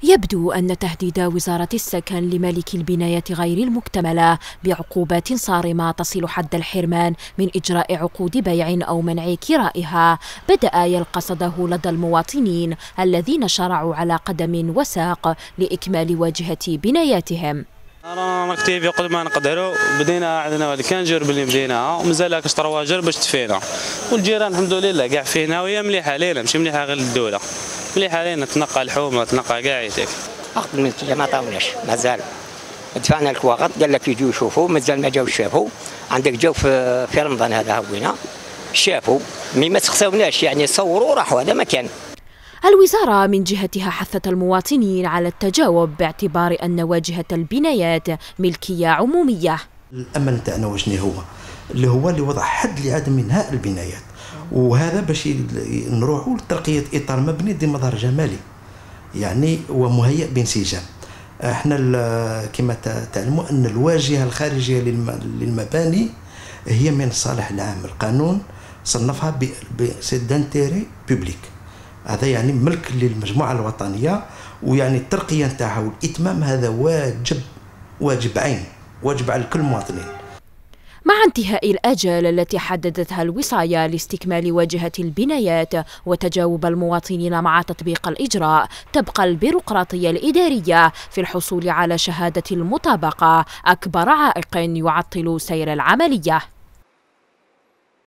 يبدو أن تهديد وزارة السكن لمالك البناية غير المكتملة بعقوبات صارمة تصل حد الحرمان من إجراء عقود بيع أو منع كرائها بدأ يلقى صداه لدى المواطنين الذين شرعوا على قدم وساق لإكمال واجهة بناياتهم. رانا نكتيفي قد ما نقدروا، بدينا عندنا كان جرب اللي بديناها ومازال كشطروا جرب باش تفينا، والجيران الحمد لله كاع فينا وهي مليحه علينا، ماشي مليحه غير للدوله، مليحه علينا تنقى الحومه تنقى كاع يتك. عقد من ما طاولناش مازال، دفعنا لك وقت قال لك يجوا يشوفوا مازال ما جاوش شافوا، عندك جاو في رمضان هذا هوينا شافوا مي ما تخساوناش يعني صوروا وراحوا هذا ما كان. الوزارة من جهتها حثت المواطنين على التجاوب باعتبار أن واجهة البنايات ملكية عمومية. الأمل تاعنا وشني هو اللي وضع حد لعدم إنهاء البنايات، وهذا باش نروحوا لترقية إطار مبني ذي مظهر جمالي يعني ومهيئ بانسجام. احنا كما تعلموا أن الواجهة الخارجية للمباني هي من الصالح العام، القانون صنفها بسيدانتيري بوبليك، هذا يعني ملك للمجموعة الوطنية، ويعني الترقية نتاعها والإتمام هذا واجب عين، واجب على كل مواطنين. مع انتهاء الأجل التي حددتها الوصاية لاستكمال واجهة البنايات وتجاوب المواطنين مع تطبيق الإجراء، تبقى البيروقراطية الإدارية في الحصول على شهادة المطابقة أكبر عائق يعطل سير العملية.